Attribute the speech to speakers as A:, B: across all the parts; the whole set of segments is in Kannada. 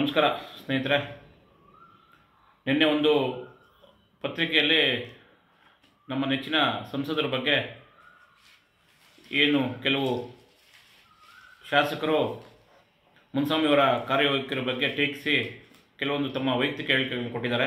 A: ನಮಸ್ಕಾರ ಸ್ನೇಹಿತರೆ. ನಿನ್ನೆ ಒಂದು ಪತ್ರಿಕೆಯಲ್ಲಿ ನಮ್ಮ ನೆಚ್ಚಿನ ಸಂಸದರ ಬಗ್ಗೆ ಏನು ಕೆಲವು ಶಾಸಕರು ಮುನ್ಸ್ವಾಮಿಯವರ ಕಾರ್ಯವೈಖರಿ ಬಗ್ಗೆ ಟೀಕಿಸಿ ಕೆಲವೊಂದು ತಮ್ಮ ವೈಯಕ್ತಿಕ ಹೇಳಿಕೆಗಳನ್ನು ಕೊಟ್ಟಿದ್ದಾರೆ.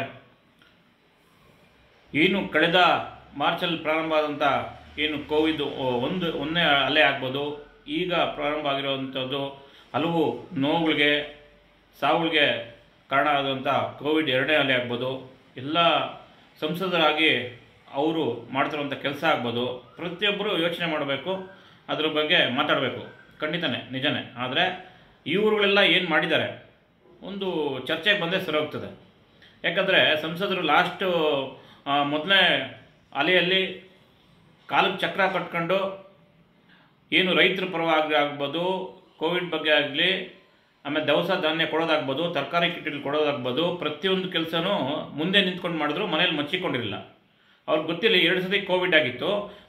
A: ಏನು ಕಳೆದ ಮಾರ್ಚಲ್ಲಿ ಪ್ರಾರಂಭ ಆದಂಥ ಏನು ಕೋವಿಡ್ ಒಂದನೇ ಅಲೆ ಆಗ್ಬೋದು, ಈಗ ಪ್ರಾರಂಭ ಆಗಿರುವಂಥದ್ದು ಹಲವು ನೋವುಗಳಿಗೆ ಸಾವುಗಳಿಗೆ ಕಾರಣ ಆದಂಥ ಕೋವಿಡ್ ಎರಡನೇ ಅಲೆ ಆಗ್ಬೋದು, ಎಲ್ಲ ಸಂಸದರಾಗಿ ಅವರು ಮಾಡ್ತಿರುವಂಥ ಕೆಲಸ ಆಗ್ಬೋದು, ಪ್ರತಿಯೊಬ್ಬರು ಯೋಚನೆ ಮಾಡಬೇಕು, ಅದರ ಬಗ್ಗೆ ಮಾತಾಡಬೇಕು. ಖಂಡಿತನೇ ನಿಜನೇ. ಆದರೆ ಇವರುಗಳೆಲ್ಲ ಏನು ಮಾಡಿದ್ದಾರೆ ಒಂದು ಚರ್ಚೆಗೆ ಬಂದೇ ಸರಿ ಹೋಗ್ತದೆ. ಯಾಕಂದರೆ ಸಂಸದರು ಲಾಸ್ಟು ಮೊದಲನೇ ಅಲೆಯಲ್ಲಿ ಕಾಲಕ್ಕೆ ಚಕ್ರ ಕಟ್ಕೊಂಡು ಏನು ರೈತರ ಪರವಾಗಿ ಆಗ್ಬೋದು, ಕೋವಿಡ್ ಬಗ್ಗೆ ಆಗಲಿ, ಆಮೇಲೆ ದವಸ ಧಾನ್ಯ ಕೊಡೋದಾಗ್ಬೋದು, ತರಕಾರಿ ಕಿಟ್ಗಳು ಕೊಡೋದಾಗ್ಬೋದು, ಪ್ರತಿಯೊಂದು ಕೆಲಸನೂ ಮುಂದೆ ನಿಂತ್ಕೊಂಡು ಮಾಡಿದ್ರು. ಮನೇಲಿ ಮಚ್ಚಿಕೊಂಡಿರಲಿಲ್ಲ. ಅವ್ರಿಗೆ ಗೊತ್ತಿಲ್ಲ 2 ಸತಿ ಕೋವಿಡ್ ಆಗಿತ್ತು.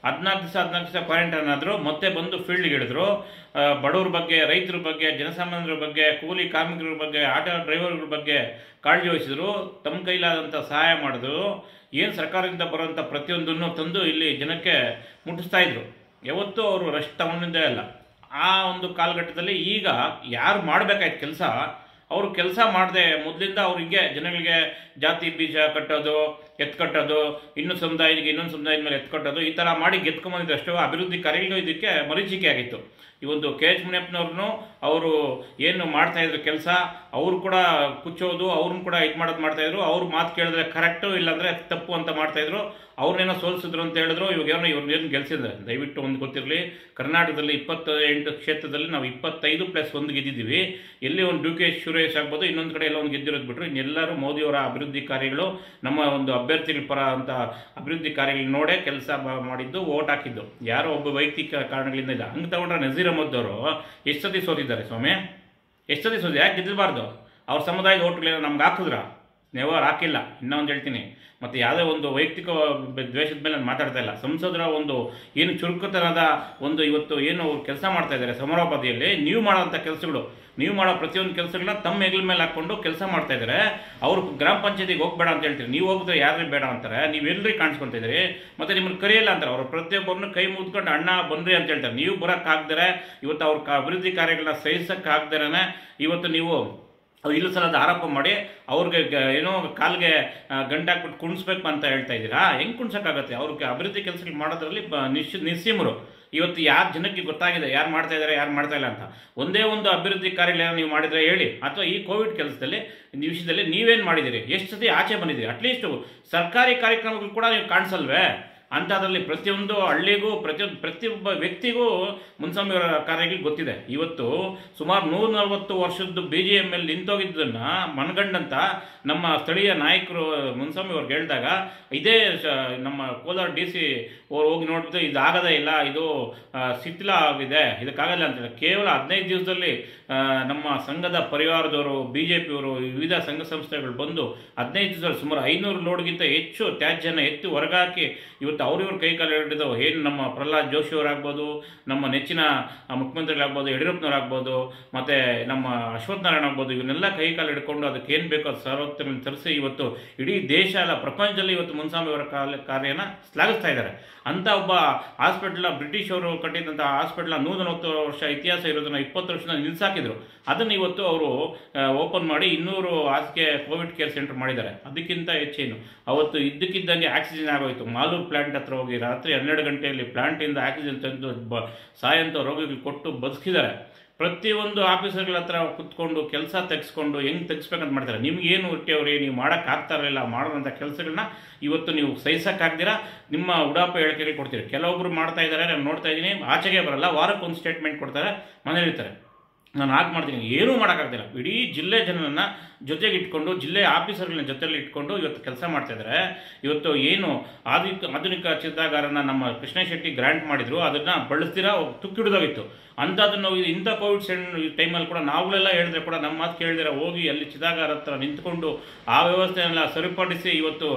A: 14 ದಿವಸ ಕ್ವಾರಂಟೈನ್ ಆದರು. ಮತ್ತೆ ಬಂದು ಫೀಲ್ಡ್ಗೆ ಹಿಡಿದ್ರು. ಬಡವ್ರ ಬಗ್ಗೆ, ರೈತರ ಬಗ್ಗೆ, ಜನಸಾಮಾನ್ಯರ ಬಗ್ಗೆ, ಕೂಲಿ ಕಾರ್ಮಿಕರ ಬಗ್ಗೆ, ಆಟೋ ಡ್ರೈವರ್ಗಳ ಬಗ್ಗೆ ಕಾಳಜಿ ವಹಿಸಿದ್ರು. ತಮ್ಮ ಕೈಲಾದಂಥ ಸಹಾಯ ಮಾಡಿದ್ರು. ಏನು ಸರ್ಕಾರದಿಂದ ಬರುವಂಥ ಪ್ರತಿಯೊಂದನ್ನು ತಂದು ಇಲ್ಲಿ ಜನಕ್ಕೆ ಮುಟ್ಟಿಸ್ತಾ ಇದ್ರು. ಯಾವತ್ತೂ ಅವರು ರೆಸ್ಟ್ ತಗೊಂಡಿದ್ದೇ ಇಲ್ಲ. ಆ ಒಂದು ಕಾಲಘಟ್ಟದಲ್ಲಿ ಈಗ ಯಾರು ಮಾಡಬೇಕಾಯ್ತು ಕೆಲಸ, ಅವರು ಕೆಲಸ ಮಾಡದೆ ಮೊದಲಿಂದ ಅವ್ರಿಗೆ ಜನಗಳಿಗೆ ಜಾತಿ ಬೀಜ ಕಟ್ಟೋದು, ಕಟ್ಟೋದು, ಇನ್ನೊಂದು ಸಮುದಾಯಕ್ಕೆ ಇನ್ನೊಂದು ಸಮುದಾಯದ ಮೇಲೆ ಕಟ್ಟೋದು, ಈ ಥರ ಮಾಡಿ ಗೆದ್ಕೊಂಬಂದಿದ್ದಷ್ಟು ಅಭಿವೃದ್ಧಿ ಕಾರ್ಯಗಳು ಇದಕ್ಕೆ ಮರೀಚಿಕೆ ಆಗಿತ್ತು. ಈ ಒಂದು KH ಮುನಿಯಪ್ಪನವ್ರನ್ನು ಅವರು ಏನು ಮಾಡ್ತಾಯಿದ್ರು ಕೆಲಸ, ಅವರು ಕೂಡ ಕುಚ್ಚೋದು, ಅವ್ರನ್ನ ಕೂಡ ಇದು ಮಾಡೋದು ಮಾಡ್ತಾಯಿದ್ರು. ಅವ್ರ ಮಾತು ಕೇಳಿದ್ರೆ ಕರೆಕ್ಟು, ಇಲ್ಲಾಂದರೆ ತಪ್ಪು ಅಂತ ಮಾಡ್ತಾಯಿದ್ರು. ಅವ್ರನ್ನೇನೋ ಸೋಲಿಸಿದ್ರು ಅಂತ ಹೇಳಿದ್ರು. ಇವಾಗೇನೋ ಇವ್ರನ್ನೇನು ಗೆಲ್ಸಿದ್ದಾರೆ ದಯವಿಟ್ಟು ಒಂದು ಗೊತ್ತಿರಲಿ. ಕರ್ನಾಟಕದಲ್ಲಿ 28 ಕ್ಷೇತ್ರದಲ್ಲಿ ನಾವು 25+1 ಗೆದ್ದಿದ್ದೀವಿ. ಎಲ್ಲಿ ಒಂದು DK ಸುರೇಶ್ ಆಗ್ಬೋದು, ಇನ್ನೊಂದು ಕಡೆ ಎಲ್ಲ ಒಂದು ಗೆದ್ದಿರೋದು ಬಿಟ್ಟರು ಇನ್ನೆಲ್ಲರೂ ಮೋದಿಯವರ ಅಭಿವೃದ್ಧಿ ಕಾರ್ಯಗಳು, ನಮ್ಮ ಒಂದು ಅಭ್ಯರ್ಥಿಗಳ ಪರ ಅಂತ ಅಭಿವೃದ್ಧಿ ಕಾರ್ಯಗಳು ನೋಡೇ ಕೆಲಸ ಮಾಡಿದ್ದು, ಓಟ್ ಹಾಕಿದ್ದು. ಯಾರೋ ಒಬ್ಬ ವೈಯಕ್ತಿಕ ಕಾರಣಗಳಿಂದ ಇಲ್ಲ. ಹಂಗೆ ತಗೊಂಡ್ರೆ ನಜೀರ್ ಅಹಮದ್ ಅವರು ಎಷ್ಟು ಸತಿ ಸೋತಿದ್ದಾರೆ ಸ್ವಾಮಿ? ಎಷ್ಟು ಸತಿ ಸೋತಿ? ಯಾಕೆ ಗೆದ್ದಬಾರ್ದು? ಅವ್ರ ಸಮುದಾಯದ ಓಟ್ಗಳೇನೋ ನಮ್ಗೆ ಹಾಕಿದ್ರ? ನೆವರ್ ಹಾಕಿಲ್ಲ. ಇನ್ನೊಂದು ಹೇಳ್ತೀನಿ, ಮತ್ತು ಯಾವುದೇ ಒಂದು ವೈಯಕ್ತಿಕ ದ್ವೇಷದ ಮೇಲೆ ನಾನು ಮಾತಾಡ್ತಾ ಇಲ್ಲ. ಸಂಸದರ ಒಂದು ಏನು ಚುರುಕುತನದ ಒಂದು ಇವತ್ತು ಏನು ಕೆಲಸ ಮಾಡ್ತಾ ಇದ್ದಾರೆ ಸಮರೋಪಾದಿಯಲ್ಲಿ, ನೀವು ಮಾಡೋಂಥ ಕೆಲಸಗಳು, ನೀವು ಮಾಡೋ ಪ್ರತಿಯೊಂದು ಕೆಲಸಗಳನ್ನ ತಮ್ಮ ಹೆಗಲ ಮೇಲೆ ಹಾಕ್ಕೊಂಡು ಕೆಲಸ ಮಾಡ್ತಾ ಇದ್ದಾರೆ. ಅವರು ಗ್ರಾಮ ಪಂಚಾಯತಿಗೆ ಹೋಗಬೇಡ ಅಂತ ಹೇಳ್ತೀರಿ, ನೀವು ಹೋಗಿದ್ರೆ ಯಾರೇ ಬೇಡ ಅಂತಾರೆ. ನೀವೆಲ್ಲರೂ ಕಾಣಿಸ್ಕೊತಿದ್ದೀರಿ, ಮತ್ತು ನಿಮ್ಮನ್ನು ಕರೆಯಲ್ಲ ಅಂತಾರೆ. ಅವರು ಪ್ರತಿಯೊಬ್ಬರನ್ನು ಕೈ ಮುದ್ಕೊಂಡು ಅಣ್ಣ ಬನ್ನಿರಿ ಅಂತ ಹೇಳ್ತಾರೆ. ನೀವು ಬರೋಕ್ಕಾಗ್ದರೆ, ಇವತ್ತು ಅವ್ರ ಅಭಿವೃದ್ಧಿ ಕಾರ್ಯಗಳನ್ನ ಸಹಿಸೋಕ್ಕಾಗ್ದೇ ಇವತ್ತು ನೀವು ಇಲ್ಲ ಸಲದ ಆರೋಪ ಮಾಡಿ ಅವ್ರಿಗೆ ಏನೋ ಕಾಲಿಗೆ ಗಂಟಾಕ್ಬಿಟ್ಟು ಕುಣಿಸ್ಬೇಕು ಅಂತ ಹೇಳ್ತಾ ಇದ್ದೀರಾ. ಹೆಂಗೆ ಕುಣಿಸೋಕ್ಕಾಗತ್ತೆ? ಅವ್ರಿಗೆ ಅಭಿವೃದ್ಧಿ ಕೆಲಸಗಳು ಮಾಡೋದ್ರಲ್ಲಿ ನಿಸ್ಸೀಮರು. ಇವತ್ತು ಯಾರು ಜನಕ್ಕೆ ಗೊತ್ತಾಗಿದೆ ಯಾರು ಮಾಡ್ತಾ ಇದ್ದಾರೆ, ಯಾರು ಮಾಡ್ತಾ ಇಲ್ಲ ಅಂತ. ಒಂದೇ ಒಂದು ಅಭಿವೃದ್ಧಿ ಕಾರ್ಯಗಳನ್ನ ನೀವು ಮಾಡಿದರೆ ಹೇಳಿ, ಅಥವಾ ಈ ಕೋವಿಡ್ ಕೆಲಸದಲ್ಲಿ ವಿಷಯದಲ್ಲಿ ನೀವೇನು ಮಾಡಿದ್ದೀರಿ? ಎಷ್ಟು ಸತಿ ಆಚೆ ಬಂದಿದ್ದೀರಿ? ಅಟ್ಲೀಸ್ಟು ಸರ್ಕಾರಿ ಕಾರ್ಯಕ್ರಮಗಳು ಕೂಡ ನೀವು ಕಾಣಿಸಲ್ವೇ? ಅಂಥದ್ರಲ್ಲಿ ಪ್ರತಿಯೊಂದು ಹಳ್ಳಿಗೂ ಪ್ರತಿಯೊಬ್ಬ ವ್ಯಕ್ತಿಗೂ ಮುನ್ಸ್ವಾಮಿಯವರ ಕಾರ್ಯಗಳು ಗೊತ್ತಿದೆ. ಇವತ್ತು ಸುಮಾರು 140 ವರ್ಷದ್ದು BJML ನಿಂತೋಗಿದ್ದನ್ನು ಮನಗಂಡಂತ ನಮ್ಮ ಸ್ಥಳೀಯ ನಾಯಕರು ಮುನ್ಸ್ವಾಮಿಯವ್ರಿಗೆ ಹೇಳಿದಾಗ, ಇದೇ ನಮ್ಮ ಕೋಲಾರ DC ಅವ್ರು ಹೋಗಿ ನೋಡಿದ್ದು ಇದಾಗದೇ ಇಲ್ಲ, ಇದು ಶಿಥಿಲ ಆಗಿದೆ, ಇದಕ್ಕಾಗಲ್ಲ ಅಂತೇಳಿ ಕೇವಲ 15 ದಿವಸದಲ್ಲಿ ನಮ್ಮ ಸಂಘದ ಪರಿವಾರದವರು, BJPಯವರು, ವಿವಿಧ ಸಂಘ ಸಂಸ್ಥೆಗಳು ಬಂದು 15 ದಿವಸದಲ್ಲಿ ಸುಮಾರು 500 ಲೋಡ್ಗಿಂತ ಹೆಚ್ಚು ತ್ಯಾಜ್ಯನ ಎತ್ತಿ ಹೊರಗಾಕಿ ಇವತ್ತು ಅವ್ರಿವ್ರ ಕೈಕಾಲು ಹಿಡಿದು ಏನು ನಮ್ಮ ಪ್ರಹ್ಲಾದ್ ಜೋಶಿಯವರಾಗ್ಬೋದು, ನಮ್ಮ ನೆಚ್ಚಿನ ಮುಖ್ಯಮಂತ್ರಿಗಳಾಗ್ಬೋದು, ಯಡಿಯೂರಪ್ಪನವರಾಗ್ಬೋದು, ಮತ್ತು ನಮ್ಮ ಅಶ್ವಥ್ ನಾರಾಯಣ ಆಗ್ಬೋದು, ಇವನ್ನೆಲ್ಲ ಕೈಕಾಲು ಹಿಡ್ಕೊಂಡು ಅದಕ್ಕೆ ಏನು ಬೇಕೋ ಅದು ಸರ್ವೋತ್ತಮ ತರಿಸಿ ಇವತ್ತು ಇಡೀ ದೇಶ ಅಲ್ಲ ಪ್ರಪಂಚದಲ್ಲಿ ಇವತ್ತು ಮುನ್ಸ್ವಾಮಿಯವರ ಕಾರ್ಯನ ಶ್ಲಾಘಿಸ್ತಾ ಇದ್ದಾರೆ. ಅಂಥ ಒಬ್ಬ ಹಾಸ್ಪಿಟ್ಲ, ಬ್ರಿಟಿಷ್ ಅವರು ಕಟ್ಟಿದಂಥ ಹಾಸ್ಪಿಟ್ಲ 140 ವರ್ಷ ಇತಿಹಾಸ ಇರೋದನ್ನು 20 ವರ್ಷದಿಂದ ನಿಲ್ಸಾಕಿದ್ರು. ಅದನ್ನು ಇವತ್ತು ಅವರು ಓಪನ್ ಮಾಡಿ 200 ಹಾಸಿಗೆ ಕೋವಿಡ್ ಕೇರ್ ಸೆಂಟರ್ ಮಾಡಿದ್ದಾರೆ. ಅದಕ್ಕಿಂತ ಹೆಚ್ಚೇನು ಅವತ್ತು ಇದ್ದಕ್ಕಿದ್ದಂಗೆ ಆಕ್ಸಿಜನ್ ಆಗೋಯಿತು. ಮಾಲೂರು ಪ್ಲಾಂಟ್ ಹತ್ರ ಹೋಗಿ ರಾತ್ರಿ 12 ಗಂಟೆಯಲ್ಲಿ ಪ್ಲಾಂಟಿಂದ ಆಕ್ಸಿಜನ್ ತಂದು ಸಾಯಂತ ರೋಗಿಗಳು ಕೊಟ್ಟು ಬದುಕಿದ್ದಾರೆ. ಪ್ರತಿಯೊಂದು ಆಫೀಸರ್ಗಳ ಹತ್ರ ಕುತ್ಕೊಂಡು ಕೆಲಸ ತೆಗೆಸ್ಕೊಂಡು ಹೆಂಗೆ ತೆಗಿಸ್ಬೇಕಂತ ಮಾಡ್ತಾರೆ. ನಿಮ್ಗೇನು ಹುಟ್ಟಿಯವ್ರಿ, ನೀವು ಮಾಡೋಕ್ಕಾಗ್ತಾ ಇರಲಿಲ್ಲ, ಮಾಡೋಂಥ ಕೆಲಸಗಳನ್ನ ಇವತ್ತು ನೀವು ಸಹಿಸೋಕ್ಕಾಗ್ದಿರ ನಿಮ್ಮ ಉಡಾಪ ಹೇಳಿಕೆಗಳು ಕೊಡ್ತೀರಿ. ಕೆಲವೊಬ್ಬರು ಮಾಡ್ತಾ ಇದ್ದಾರೆ, ನಾನು ನೋಡ್ತಾ ಇದ್ದೀನಿ, ಆಚೆಗೆ ಬರಲ್ಲ, ವಾರಕ್ಕೊಂದು ಸ್ಟೇಟ್ಮೆಂಟ್ ಕೊಡ್ತಾರೆ, ಮನೇಲಿರ್ತಾರೆ. ನಾನು ಹಾಗೆ ಮಾಡ್ತೀನಿ, ಏನೂ ಮಾಡೋಕ್ಕಾಗ್ತಿಲ್ಲ. ಇಡೀ ಜಿಲ್ಲೆ ಜನರನ್ನು ಜೊತೆಗೆ ಇಟ್ಕೊಂಡು, ಜಿಲ್ಲೆ ಆಫೀಸರ್ಗಳನ್ನ ಜೊತೆಯಲ್ಲಿ ಇಟ್ಕೊಂಡು ಇವತ್ತು ಕೆಲಸ ಮಾಡ್ತಾಯಿದ್ದಾರೆ. ಇವತ್ತು ಏನು ಆಧುನಿಕ ಚಿತ್ತಾಗಾರನ ನಮ್ಮ ಕೃಷ್ಣ ಶೆಟ್ಟಿ ಗ್ರಾಂಟ್ ಮಾಡಿದ್ರು, ಅದನ್ನು ಬಳಸ್ತೀರಾ ತುಕ್ಕಿಡಿದೋಗಿತ್ತು. ಅಂಥದ್ದನ್ನು ಇಂಥ ಕೋವಿಡ್ ಟೈಮಲ್ಲಿ ಕೂಡ ನಾವುಗಳೆಲ್ಲ ಹೇಳಿದ್ರೆ ಕೂಡ ನಮ್ಮ ಮಾತು ಕೇಳಿದ್ರೆ ಹೋಗಿ ಅಲ್ಲಿ ಚಿತಾಗಾರ ಹತ್ರ ನಿಂತ್ಕೊಂಡು ಆ ವ್ಯವಸ್ಥೆಯನ್ನೆಲ್ಲ ಸರಿಪಡಿಸಿ ಇವತ್ತು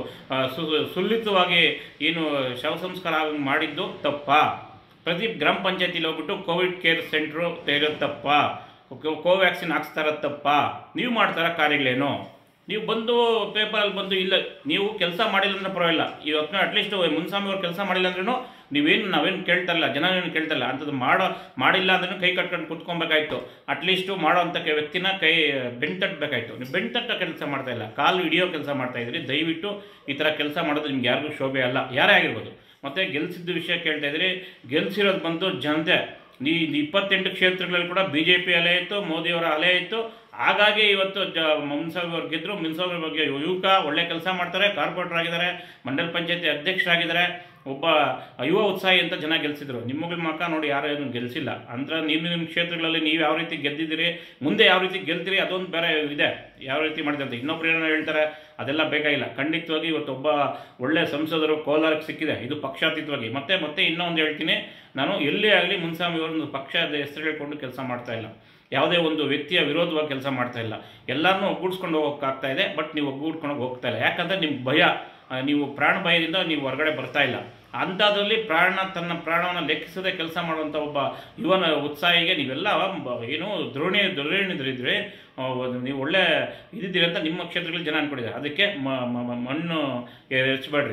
A: ಸುಲಿತವಾಗಿ ಏನು ಶವ ಸಂಸ್ಕಾರ ಮಾಡಿದ್ದು ತಪ್ಪಾ? ಪ್ರತಿ ಗ್ರಾಮ ಪಂಚಾಯತಿಲಿ ಹೋಗ್ಬಿಟ್ಟು ಕೋವಿಡ್ ಕೇರ್ ಸೆಂಟ್ರು ತೆಗೆಯೋದು ತಪ್ಪಾ? ಕೋವ್ಯಾಕ್ಸಿನ್ ಹಾಕ್ಸ್ತಾರ ತಪ್ಪಾ? ನೀವು ಮಾಡ್ತಾರ ಕಾರ್ಯಗಳೇನು? ನೀವು ಬಂದು ಪೇಪರಲ್ಲಿ ಬಂದು ಇಲ್ಲ ನೀವು ಕೆಲಸ ಮಾಡಿಲ್ಲ ಅಂದ್ರೆ ಪರವಾಗಿಲ್ಲ, ಇವತ್ತು ಅಟ್ಲೀಸ್ಟ್ ಮುನ್ಸ್ವಾಮಿ ಅವ್ರು ಕೆಲಸ ಮಾಡಿಲ್ಲ ಅಂದ್ರೂ ನಾವೇನು ಕೇಳ್ತಾ ಇಲ್ಲ, ಜನ ಏನು ಕೇಳ್ತಾ ಇಲ್ಲ, ಅಂಥದ್ದು ಮಾಡಿಲ್ಲ ಅಂದ್ರೂ ಕೈ ಕಟ್ಕೊಂಡು ಕುತ್ಕೊಬೇಕಾಯ್ತು. ಅಟ್ಲೀಸ್ಟು ಮಾಡೋ ಅಂಥ ವ್ಯಕ್ತಿನ ಕೈ ಬೆನ್ನು ತಟ್ಟಬೇಕಾಯ್ತು. ನೀವು ಬೆನ್ನು ತಟ್ಟೋ ಕೆಲಸ ಮಾಡ್ತಾ ಇಲ್ಲ, ಕಾಲು ಹಿಡಿಯೋ ಕೆಲಸ ಮಾಡ್ತಾ ಇದ್ರಿ. ದಯವಿಟ್ಟು ಈ ಥರ ಕೆಲಸ ಮಾಡೋದು ನಿಮ್ಗೆ ಯಾರಿಗೂ ಶೋಭೆ ಅಲ್ಲ, ಯಾರೇ ಆಗಿರ್ಬೋದು. ಮತ್ತು ಗೆಲ್ಸಿದ್ದು ವಿಷಯ ಕೇಳ್ತಾ ಇದ್ರಿ, ಗೆಲ್ಸಿರೋದು ಬಂದು ಜನತೆ. 28 ಕ್ಷೇತ್ರಗಳಲ್ಲಿ ಕೂಡ BJP ಅಲೆ ಇತ್ತು, ಮೋದಿಯವರ ಅಲೆ ಇತ್ತು. ಹಾಗಾಗಿ ಇವತ್ತು ಮುನ್ಸ್ವಾಮಿ ಅವ್ರು ಗೆದ್ದರು. ಮುನ್ಸ್ವಾಮಿ ಬಗ್ಗೆ ಯುವಕ ಒಳ್ಳೆ ಕೆಲಸ ಮಾಡ್ತಾರೆ, ಕಾರ್ಪೊರೇಟರ್ ಆಗಿದ್ದಾರೆ, ಮಂಡಲ ಪಂಚಾಯತಿ ಅಧ್ಯಕ್ಷರಾಗಿದ್ದಾರೆ, ಒಬ್ಬ ಯುವ ಉತ್ಸಾಹಿ ಅಂತ ಜನ ಗೆಲ್ಸಿದ್ರು. ನಿಮ್ಮಗಳ ಮಕ್ಕ ನೋಡಿ ಯಾರು ಏನು ಗೆಲ್ಸಿಲ್ಲ ಅಂದ್ರೆ ನಿಮ್ಮ ಕ್ಷೇತ್ರಗಳಲ್ಲಿ ನೀವು ಯಾವ ರೀತಿ ಗೆದ್ದಿದ್ದೀರಿ, ಮುಂದೆ ಯಾವ ರೀತಿ ಗೆಲ್ತೀರಿ ಅದೊಂದು ಬೇರೆ ಇದೆ, ಯಾವ ರೀತಿ ಮಾಡ್ತಾರೆ. ಇನ್ನೊಬ್ರು ಏನೋ ಹೇಳ್ತಾರೆ, ಅದೆಲ್ಲ ಬೇಕಾಗಿಲ್ಲ. ಖಂಡಿತವಾಗಿ ಇವತ್ತು ಒಬ್ಬ ಒಳ್ಳೆ ಸಂಸದರು ಕೋಲಾರಕ್ಕೆ ಸಿಕ್ಕಿದೆ, ಇದು ಪಕ್ಷಾತೀತವಾಗಿ. ಮತ್ತೆ ಇನ್ನೊಂದು ಹೇಳ್ತೀನಿ, ನಾನು ಎಲ್ಲೇ ಆಗಲಿ ಮುನ್ಸ್ವಾಮಿ ಅವರೊಂದು ಪಕ್ಷದ ಹೆಸರು ಹೇಳ್ಕೊಂಡು ಕೆಲಸ ಮಾಡ್ತಾ ಇಲ್ಲ, ಯಾವುದೇ ಒಂದು ವ್ಯಕ್ತಿಯ ವಿರೋಧವಾಗಿ ಕೆಲಸ ಮಾಡ್ತಾ ಇಲ್ಲ. ಎಲ್ಲರನ್ನೂ ಒಗ್ಗೂಡಿಸ್ಕೊಂಡು ಹೋಗೋಕ್ಕಾಗ್ತಾ ಇದೆ. ಬಟ್ ನೀವು ಒಗ್ಗೂಡ್ಕೊಂಡು ಹೋಗ್ತಾ ಇಲ್ಲ, ಯಾಕಂದರೆ ನಿಮ್ಗೆ ಭಯ, ನೀವು ಪ್ರಾಣ ಭಯದಿಂದ ನೀವು ಹೊರಗಡೆ ಬರ್ತಾ ಇಲ್ಲ. ಅಂಥದ್ರಲ್ಲಿ ತನ್ನ ಪ್ರಾಣವನ್ನು ಲೆಕ್ಕಿಸದೆ ಕೆಲಸ ಮಾಡುವಂಥ ಒಬ್ಬ ಯುವನ ಉತ್ಸಾಹಿಗೆ ನೀವೆಲ್ಲ ಏನು ಧೋರಣೆದ್ರಿದ್ರೆ ನೀವು ಒಳ್ಳೆ ಇದಿದ್ದೀರಿ ಅಂತ ನಿಮ್ಮ ಕ್ಷೇತ್ರಗಳಲ್ಲಿ ಜನ ಅಂದ್ಕೊಂಡಿದ್ದಾರೆ. ಅದಕ್ಕೆ ಮಣ್ಣು ಹೆಚ್ಚಬೇಡ್ರಿ.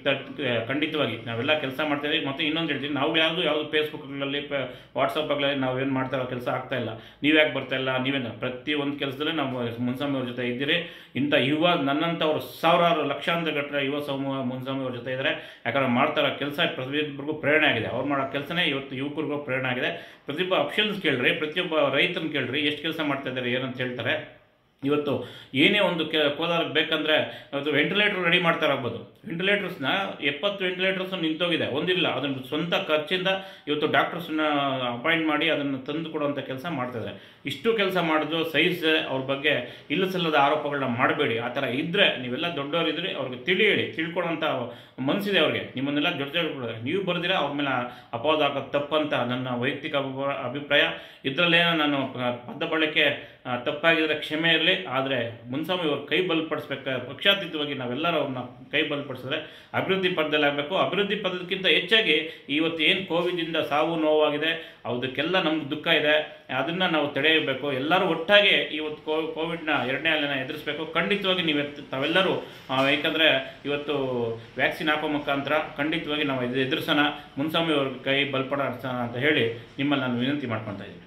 A: ಖಂಡಿತವಾಗಿ ನಾವೆಲ್ಲ ಕೆಲಸ ಮಾಡ್ತಾಯಿದ್ವಿ. ಮತ್ತು ಇನ್ನೊಂದು ಹೇಳ್ತೀವಿ, ನಾವು ಯಾವುದು ಫೇಸ್ಬುಕ್ಗಳಲ್ಲಿ ವಾಟ್ಸಪ್ಗಳಲ್ಲಿ ನಾವೇನು ಮಾಡ್ತಾರೋ ಕೆಲಸ ಆಗ್ತಾ ಇಲ್ಲ, ನೀವು ಯಾಕೆ ಬರ್ತಾ ಇಲ್ಲ, ನೀವೇನು ಪ್ರತಿಯೊಂದು ಕೆಲಸದಲ್ಲೇ ನಾವು ಮುನ್ಸ್ವಾಮಿ ಅವ್ರ ಜೊತೆ ಇದ್ದೀರಿ. ಇಂಥ ನನ್ನಂಥವ್ರು ಸಾವಿರಾರು ಲಕ್ಷಾಂತರ ಗಟ್ಟಲೆ ಯುವ ಸಮೂಹ ಮುನ್ಸ್ವಾಮಿ ಅವ್ರ ಜೊತೆ ಇದ್ದಾರೆ. ಯಾಕಂದ್ರೆ ಮಾಡ್ತಾರೋ ಕೆಲಸ ಪ್ರತಿಯೊಬ್ಬರಿಗೂ ಪ್ರೇರಣೆ ಆಗಿದೆ. ಅವ್ರು ಮಾಡೋ ಕೆಲಸನೇ ಇವತ್ತು ಯುವಕರಿಗೂ ಪ್ರೇರಣೆ ಆಗಿದೆ. ಪ್ರತಿಯೊಬ್ಬ ಅಫಿಷಿಯಲ್ಸ್ ಕೇಳ್ರಿ, ಪ್ರತಿಯೊಬ್ಬ ರೈತನ ಕೇಳ್ರಿ, ಎಷ್ಟು ಕೆಲಸ ಮಾಡ್ತಾ ಇದ್ದಾರೆ ಏನಂತ ಹೇಳ್ತಾರೆ. ಇವತ್ತು ಏನೇ ಒಂದು ಕೋಲಾರಕ್ಕೆ ಬೇಕಂದರೆ ಇವತ್ತು ವೆಂಟಿಲೇಟರ್ ರೆಡಿ ಮಾಡ್ತಾರಾಗ್ಬೋದು. ವೆಂಟಿಲೇಟರ್ಸ್ನ 70 ವೆಂಟಿಲೇಟರ್ಸ್ ನಿಂತೋಗಿದೆ, ಒಂದಿಲ್ಲ. ಅದನ್ನು ಸ್ವಂತ ಖರ್ಚಿಂದ ಇವತ್ತು ಡಾಕ್ಟರ್ಸ್ನ ಅಪಾಯಿಂಟ್ ಮಾಡಿ ಅದನ್ನು ತಂದು ಕೊಡುವಂಥ ಕೆಲಸ ಮಾಡ್ತಾಯಿದ್ದಾರೆ. ಇಷ್ಟು ಕೆಲಸ ಮಾಡಿದ್ರು ಸೈಜ್ ಅವ್ರ ಬಗ್ಗೆ ಇಲ್ಲಸಲ್ಲದ ಆರೋಪಗಳನ್ನ ಮಾಡಬೇಡಿ. ಆ ಥರ ಇದ್ದರೆ ನೀವೆಲ್ಲ ದೊಡ್ಡವರಿದ್ದರೆ ಅವ್ರಿಗೆ ತಿಳ್ಕೊಳ್ಳೋಂಥ ಮನಸ್ಸಿದೆ ಅವ್ರಿಗೆ. ನಿಮ್ಮನ್ನೆಲ್ಲ ಜೊತೆ ನೀವು ಬರೆದಿರ ಅವ್ರ ಮೇಲೆ ಅಪವಾದ ಹಾಕೋದು ತಪ್ಪಂತ ನನ್ನ ವೈಯಕ್ತಿಕ ಅಭಿಪ್ರಾಯ. ಇದರಲ್ಲೇನೋ ನಾನು ಪದ ಬಳಕೆ ತಪ್ಪಾಗಿದ್ದರೆ ಕ್ಷಮೆ ಇರಲಿ. ಆದರೆ ಮುನ್ಸ್ವಾಮಿ ಅವ್ರು ಕೈ ಬಲಪಡಿಸ್ಬೇಕು. ಪಕ್ಷಾತೀತವಾಗಿ ನಾವೆಲ್ಲರೂ ಅವ್ರನ್ನ ಕೈ ಬಲಪಡಿಸಿದ್ರೆ ಅಭಿವೃದ್ಧಿ ಪದದಲ್ಲಿ ಆಗಬೇಕು. ಅಭಿವೃದ್ಧಿ ಪದಕ್ಕಿಂತ ಹೆಚ್ಚಾಗಿ ಇವತ್ತು ಏನು ಕೋವಿಡಿಂದ ಸಾವು ನೋವಾಗಿದೆ, ಅದಕ್ಕೆಲ್ಲ ನಮ್ಗೆ ದುಃಖ ಇದೆ, ಅದನ್ನು ನಾವು ತಡೆಯಬೇಕು. ಎಲ್ಲರೂ ಒಟ್ಟಾಗಿ ಇವತ್ತು ಕೋವಿಡ್ನ 2ನೇ ಅಲೆನ ಎದುರಿಸಬೇಕು. ಖಂಡಿತವಾಗಿ ತಾವೆಲ್ಲರೂ ಏಕೆಂದರೆ ಇವತ್ತು ವ್ಯಾಕ್ಸಿನ್ ಹಾಕೋ ಮುಖಾಂತರ ಖಂಡಿತವಾಗಿ ನಾವು ಎದುರಿಸೋಣ, ಮುನ್ಸ್ವಾಮಿ ಅವ್ರ ಕೈ ಬಲಪಡಿಸೋಣ ಅಂತ ಹೇಳಿ ನಿಮ್ಮಲ್ಲಿ ನಾನು ವಿನಂತಿ ಮಾಡ್ಕೊತಾ ಇದ್ದೀನಿ.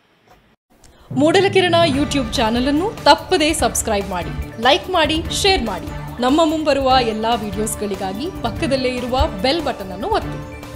B: ಮೂಡಲಕಿರಣ ಯೂಟ್ಯೂಬ್ ಚಾನಲ್ ಅನ್ನು ತಪ್ಪದೇ ಸಬ್ಸ್ಕ್ರೈಬ್ ಮಾಡಿ, ಲೈಕ್ ಮಾಡಿ, ಶೇರ್ ಮಾಡಿ. ನಮ್ಮ ಮುಂಬರುವ ಎಲ್ಲಾ ವಿಡಿಯೋಸ್ಗಳಿಗಾಗಿ ಪಕ್ಕದಲ್ಲೇ ಇರುವ ಬೆಲ್ ಬಟನ್ ಅನ್ನು ಒತ್ತಿ.